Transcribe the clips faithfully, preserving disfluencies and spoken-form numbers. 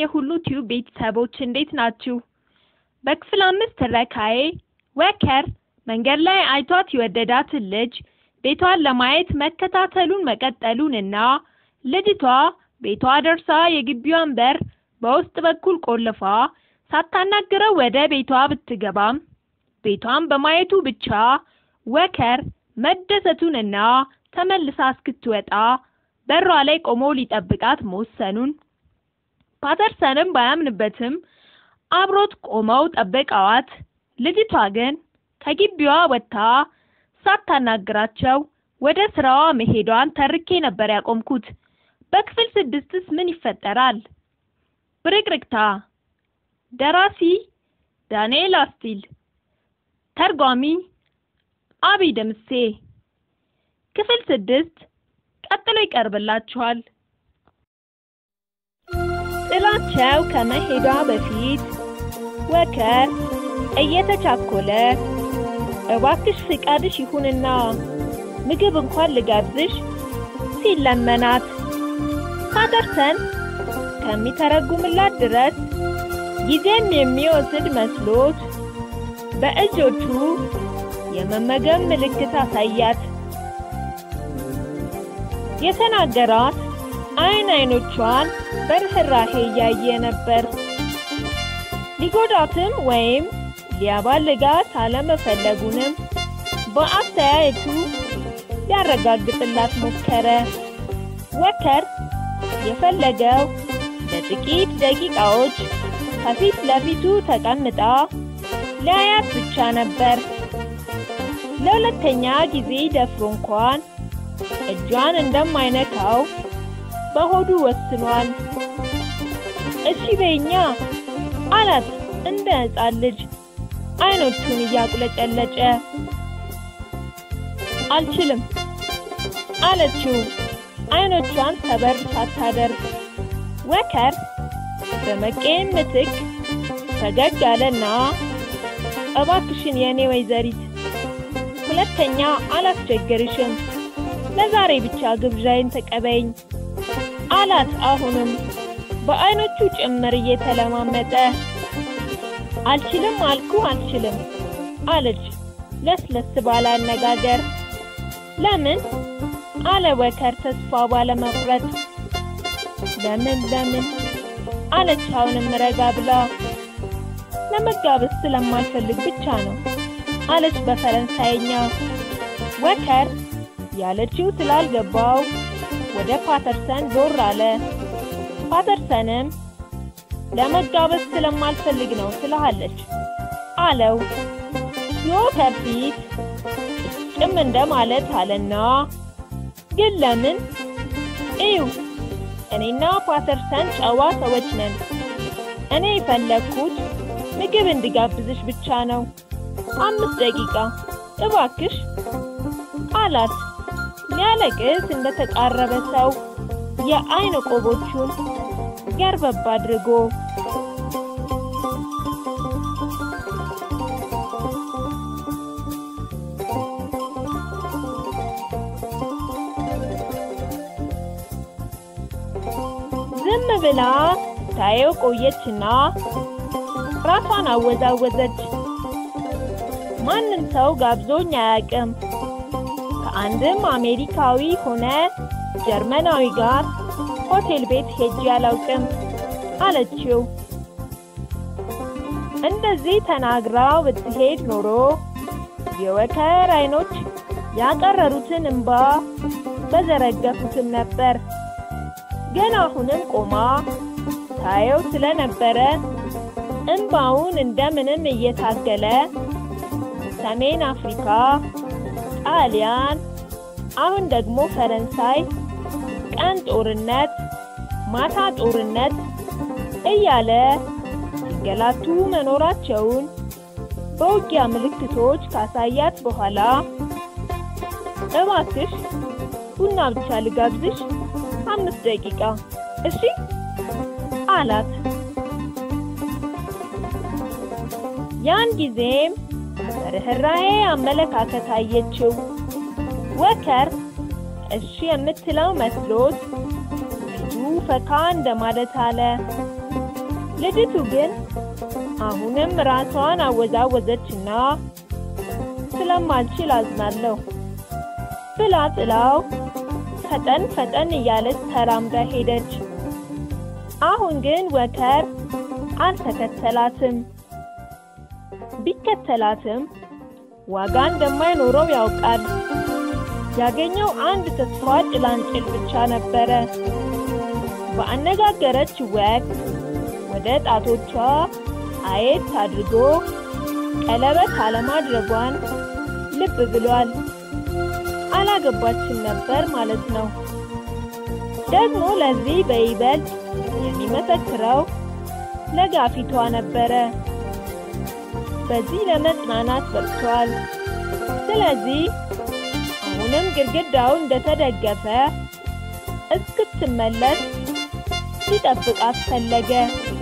የሁሉ ቲዩብ ቤተሰቦች እንዴት ናችሁ? በክፍል አምስት ትረካዬ ወከር መንገድ ላይ አይቷት የወደዳትን ልጅ ቤቷን ለማየት መከታተሉን መቀጠሉንና ልጅቷ ቤቷ ደርሳ የግቢዋን በር በውስጥ በኩል ቆልፋ ሳታናግረው ወደ ቤቷ ብትገባም ቤቷን በማየቱ ብቻ ወከር መደሰቱንና ተመልሳ እስክትወጣ በሯ ላይ ቆሞ ሊጠብቃት መወሰኑን ፓተርሰንም ባያምንበትም አብሮት ቆመው ጠበቃዋት። ልጅቷ ግን ከግቢዋ ወጥታ ሳታናግራቸው ወደ ስራዋ መሄዷን ተርኬ ነበር ያቆምኩት። በክፍል ስድስትስ ምን ይፈጠራል? ብርቅርቅታ። ደራሲ ዳንኤል አስቲል፣ ተርጓሚ አብይ ደምሴ። ክፍል ስድስት ቀጥሎ ይቀርብላችኋል። ጥላቸው ከመሄዷ በፊት ወከር እየተቻኮለ እባክሽ ፍቃድሽ ይሁንና ምግብ እንኳን ልጋብዝሽ ሲለመናት ፓተርሰን ከሚተረጉምላት ድረስ ጊዜም የሚወስድ መስሎት በእጆቹ የመመገብ ምልክት አሳያት። የተናገራት አይን አይኖቿን በርህራሄ እያየ ነበር። ሊጎዳትም ወይም ሊያባልጋት አለመፈለጉንም በአስተያየቱ ሊያረጋግጥላት ሞከረ። ወከር የፈለገው ለጥቂት ደቂቃዎች ከፊት ለፊቱ ተቀምጣ ሊያያት ብቻ ነበር። ለሁለተኛ ጊዜ ደፍሮ እንኳን እጇን እንደማይነካው በሆዱ ወስኗል። እሺ በይኛ አላት እንደ ሕፃን ልጅ አይኖቹን እያቁለጨለጨ። አልችልም አለችው አይኖቿን ሰበር ሳታደርግ። ወከር በመቄም ምትክ ፈገግ አለና እባክሽን የኔ ወይዘሪት ሁለተኛ አላስቸግርሽም፣ ለዛሬ ብቻ ግብዣዬን ተቀበይኝ አላት። አሁንም በአይኖቹ ጭምር እየተለማመጠ። አልችልም አልኩ አልችልም አለች ለስለስ ባለ አነጋገር። ለምን አለ ወከር ተስፋ ባለመቁረጥ። ለምን ለምን አለች አሁንም ረጋ ብላ። ለመጋበዝ ስለማልፈልግ ብቻ ነው አለች በፈረንሳይኛ። ወከር ያለችው ስላልገባው ወደ ፓተርሰን ዞር አለ። ፓተርሰንም ለመጋበዝ ስለማልፈልግ ነው ትላለች አለው። የወከር ፊት ጭም እንደማለት አለና ግን ለምን? እዩ እኔና ፓተርሰን ጨዋ ሰዎች ነን። እኔ የፈለኩት ምግብ እንድጋብዝሽ ብቻ ነው። አምስት ደቂቃ እባክሽ አላት ሊያለቅስ እንደተቃረበ ሰው የአይን ቆቦቹን ገርበብ አድርጎ። ዝም ብላ ታየው ቆየችና ራሷን አወዛወዘች። ማንም ሰው ጋብዞኝ አያውቅም። ከአንድም አሜሪካዊ ሆነ ጀርመናዊ ጋር ሆቴል ቤት ሄጄ አላውቅም አለችው። እንደዚህ ተናግራው ብትሄድ ኖሮ የወከር አይኖች ያቀረሩትን እንባ በዘረገፉትም ነበር። ግን አሁንም ቆማ ታየው ስለነበረ እንባውን እንደምንም እየታገለ ሰሜን አፍሪካ፣ ጣሊያን፣ አሁን ደግሞ ፈረንሳይ ቀን ጦርነት ማታ ጦርነት እያለ ሲገላቱ መኖራቸውን በውጊያ ምልክቶች ካሳያት በኋላ እባክሽ ቡና ብቻ ልጋብዝሽ አምስት ደቂቃ እሺ አላት። ያን ጊዜም ርህራሄ አመለካከት አየችው። ወከር እሺ የምትለው መስሎት ፊቱ ፈካ እንደማለት አለ። ልጅቱ ግን አሁንም ራሷን አወዛወዘችና ስለማልችል አዝናለሁ ብላ ጥላው ፈጠን ፈጠን እያለች ተራምዳ ሄደች። አሁን ግን ወከር አልተከተላትም። ቢከተላትም ዋጋ እንደማይኖረው ያውቃል። ያገኘው አንድ ተስፋ ጭላንጭል ብቻ ነበረ። በአነጋገረች ወቅት ወደ ጣቶቿ አየት አድርጎ ቀለበት አለማድረጓን ልብ ብሏል። አላገባችም ነበር ማለት ነው። ደግሞ ለዚህ በይበልጥ የሚመሰክረው ለጋፊቷ ነበረ። በዚህ ለመጽናናት በቅቷል። ስለዚህ አሁንም ግድግዳው እንደተደገፈ እስክትመለስ ሊጠብቃት ፈለገ።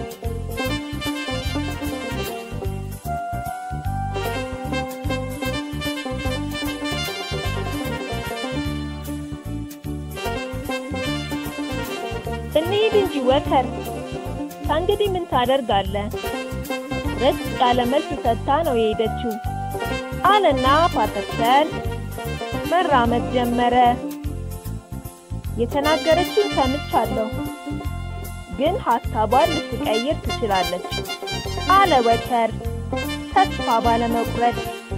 እንሂድ እንጂ ወከር፣ ከእንግዲህ ምን ታደርጋለህ? ረጭ ያለ መልስ ሰጥታ ነው የሄደችው አለና ፓተርሰን መራመድ ጀመረ። የተናገረችው ሰምቻለሁ፣ ግን ሀሳቧን ልትቀይር ትችላለች አለ ወከር ተስፋ ባለመቁረጥ።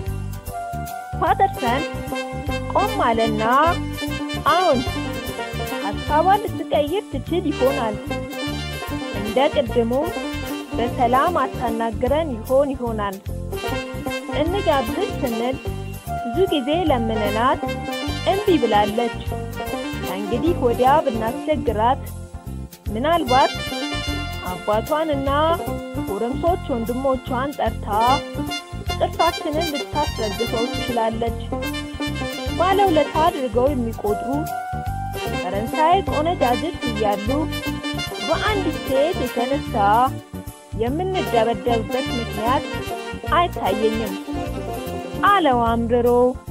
ፓተርሰን ቆም አለና አሁን ሀሳቧን ልትቀይር ትችል ይሆናል። እንደ ቅድሙ በሰላም አታናግረን ይሆን ይሆናል። እንጋብዝ ስንል ብዙ ጊዜ ለምነናት እምቢ ብላለች። እንግዲህ ወዲያ ብናስቸግራት ምናልባት አባቷንና ጎረምሶች ወንድሞቿን ጠርታ ጥርሳችንን ልታስረግፈው ትችላለች። ባለውለታ አድርገው የሚቆጥሩ ፈረንሳይ ቆነጃጅት እያሉ በአንዲት ሴት የተነሳ የምንደበደብበት ምክንያት አይታየኝም አለው አምርሮ።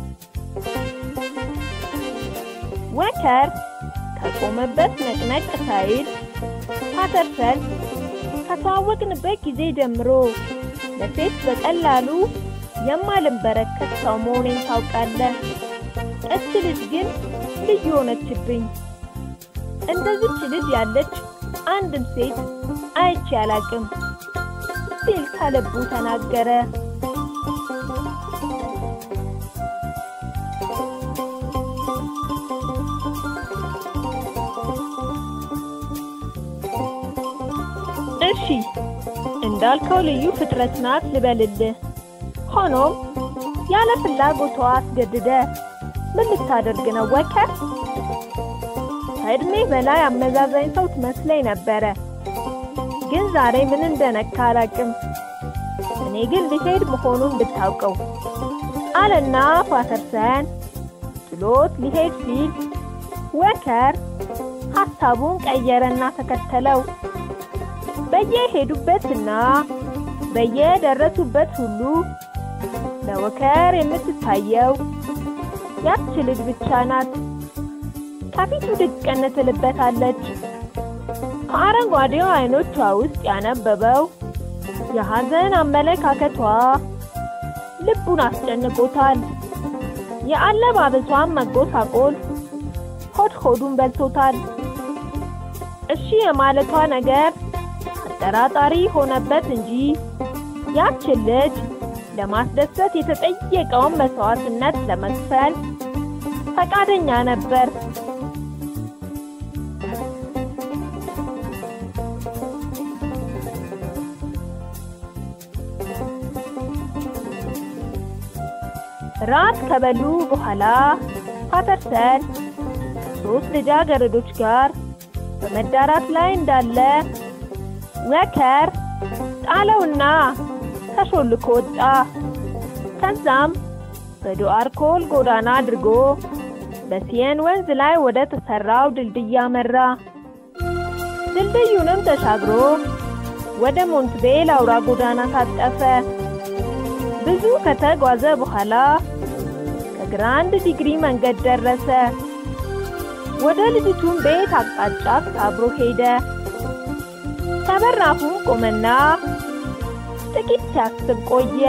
ወከር ከቆመበት ነቅነቅ ሳይል ፓተርሰን ከተዋወቅንበት ጊዜ ጀምሮ ለሴት በቀላሉ የማልንበረከት ሰው መሆኔን ታውቃለህ። እች ልጅ ግን ልዩ ሆነችብኝ። እንደዚች ልጅ ያለች አንድም ሴት አይቼ አላቅም ሲል ከልቡ ተናገረ። እሺ እንዳልከው ልዩ ፍጥረት ናት ልበልልህ። ሆኖም ያለ ፍላጎቷ አስገድደ ምን ልታደርግ ነው ወከር? ከእድሜ በላይ አመዛዛኝ ሰው ትመስለኝ ነበረ፣ ግን ዛሬ ምን እንደነካ አላቅም። እኔ ግን ልሄድ መሆኑን ብታውቀው አለና ፓተርሰን ጥሎት ሊሄድ ሲል ወከር ሀሳቡን ቀየረና ተከተለው። በየሄዱበትና በየደረሱበት ሁሉ ለወከር የምትታየው ያች ልጅ ብቻ ናት። ከፊቱ ድቅን ትልበታለች። ከአረንጓዴው አይኖቿ ውስጥ ያነበበው የሐዘን አመለካከቷ ልቡን አስጨንቆታል። የአለባበሷን መጎሳቆል ሆድ ሆዱን በልቶታል። እሺ የማለቷ ነገር አጠራጣሪ ሆነበት እንጂ ያች ልጅ ለማስደሰት የተጠየቀውን መስዋዕትነት ለመክፈል ፈቃደኛ ነበር። ራት ከበሉ በኋላ ፓተርሰን ሶስት ልጃገረዶች ጋር በመዳራት ላይ እንዳለ ወከር ጣለውና ተሾልኮ ወጣ። ከዛም በዶአርኮል ጎዳና አድርጎ በሲየን ወንዝ ላይ ወደ ተሰራው ድልድይ አመራ። ድልድዩንም ተሻግሮ ወደ ሞንትቤል አውራ ጎዳና ታጠፈ። ብዙ ከተጓዘ በኋላ ከግራንድ ዲግሪ መንገድ ደረሰ። ወደ ልጅቱም ቤት አቅጣጫ አብሮ ሄደ። ከበራፉ ቆመና ጥቂት ሲያስብ ቆየ።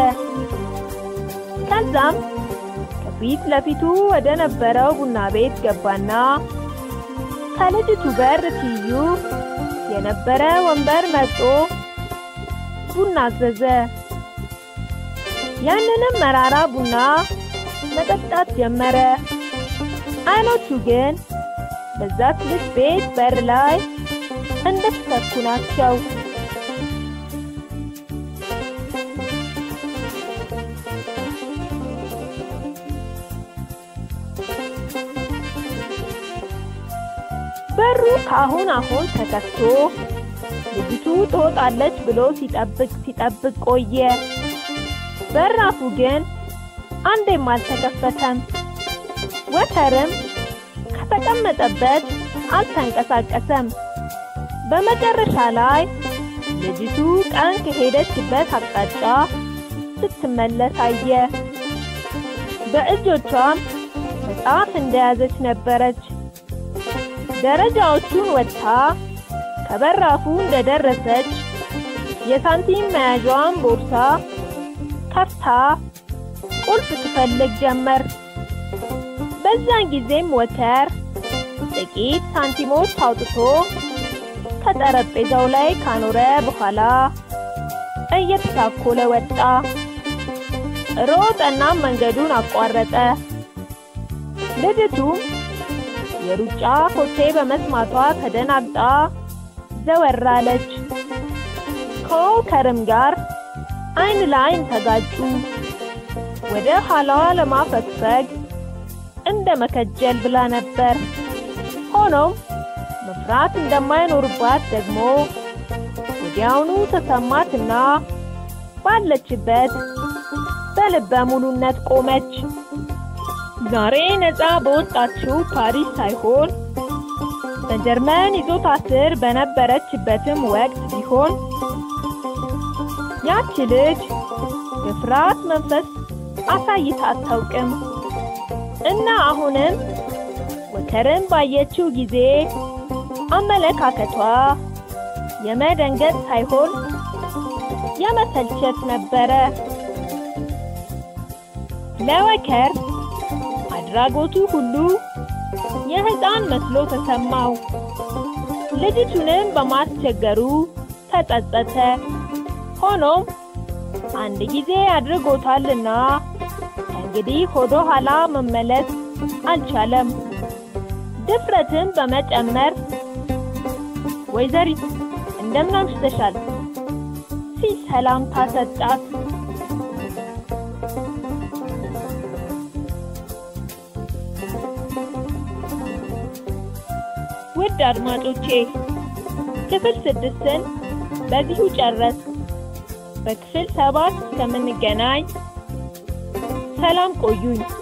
ከዛም ከፊት ለፊቱ ወደ ነበረው ቡና ቤት ገባና ከልጅቱ በር ትይዩ የነበረ ወንበር መርጦ ቡና አዘዘ። ያንንም መራራ ቡና መጠጣት ጀመረ። አይኖቹ ግን በዛች ልጅ ቤት በር ላይ እንደተሰኩ ናቸው። በሩ ከአሁን አሁን ተከፍቶ ልጅቱ ትወጣለች ብሎ ሲጠብቅ ሲጠብቅ ቆየ። በራፉ ግን አንዴም አልተከፈተም። ወተርም ከተቀመጠበት አልተንቀሳቀሰም። በመጨረሻ ላይ ልጅቱ ቀን ከሄደችበት አቅጣጫ ስትመለስ አየ። በእጆቿም መጽሐፍ እንደያዘች ነበረች። ደረጃዎቹን ወጥታ ከበራፉ እንደደረሰች የሳንቲም መያዣዋን ቦርሳ ከፍታ ቁልፍ ትፈልግ ጀመር። በዛን ጊዜም ወተር ጥቂት ሳንቲሞች አውጥቶ ከጠረጴዛው ላይ ካኖረ በኋላ እየተሳኮለ ወጣ። ሮጠና መንገዱን አቋረጠ። ልጅቱ የሩጫ ኮቴ በመስማቷ ተደናግጣ ዘወር አለች። ከወከርም ጋር አይን ለአይን ተጋጩ። ወደ ኋላዋ ለማፈግፈግ እንደ መከጀል ብላ ነበር። ሆኖም መፍራት እንደማይኖርባት ደግሞ ወዲያውኑ ተሰማትና ባለችበት በልበ ሙሉነት ቆመች። ዛሬ ነፃ በወጣችው ፓሪስ ሳይሆን በጀርመን ይዞታ ስር በነበረችበትም ወቅት ቢሆን ያቺ ልጅ የፍርሃት መንፈስ አሳይታ አታውቅም እና አሁንም ወተርን ባየችው ጊዜ አመለካከቷ የመደንገጥ ሳይሆን የመሰልቸት ነበረ። ለወከር አድራጎቱ ሁሉ የሕፃን መስሎ ተሰማው። ልጅቱንም በማስቸገሩ ተጸጸተ። ሆኖም አንድ ጊዜ አድርጎታልና እንግዲህ ወደ ኋላ መመለስ አልቻለም። ድፍረትን በመጨመር ወይዘሪት እንደምን አምሽተሻል ሲል ሰላምታ ሰጣት። ውድ አድማጮቼ ክፍል ስድስትን በዚሁ ጨረስ። በክፍል ሰባት እስከምንገናኝ ሰላም ቆዩኝ።